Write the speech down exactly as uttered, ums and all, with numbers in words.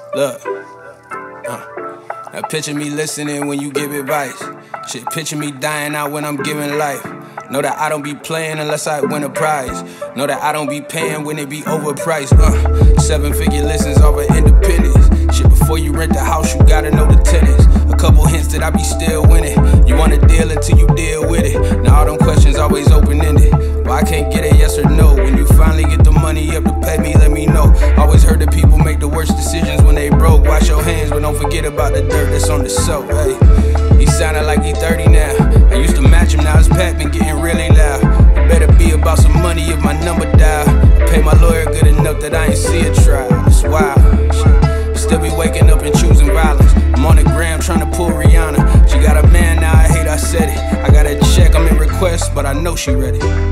Look, uh, now picture me listening when you give advice. Shit, picture me dying out when I'm giving life. Know that I don't be playing unless I win a prize. Know that I don't be paying when it be overpriced. Uh, seven figure listens off of independence. Shit, before you rent the house, you gotta know the tenants. A couple hints that I be still winning. You want a deal until you deal with it. Now all them questions always open-ended. Well, I can't get a yes or no. When you finally get the money up to pay me, let me know. Always heard that people make the worst decisions when they broke. Wash your hands, but don't forget about the dirt that's on the soap. Hey, he sounded like he thirty now. I used to match him, now his pack been getting really loud. It better be about some money if my number dial. I pay my lawyer good enough that I ain't see a trial. It's wild. Still be waking up and choosing violence. I'm on the gram trying to pull Rihanna. She got a man now, I hate I said it. I got a check, I'm in request, but I know she ready.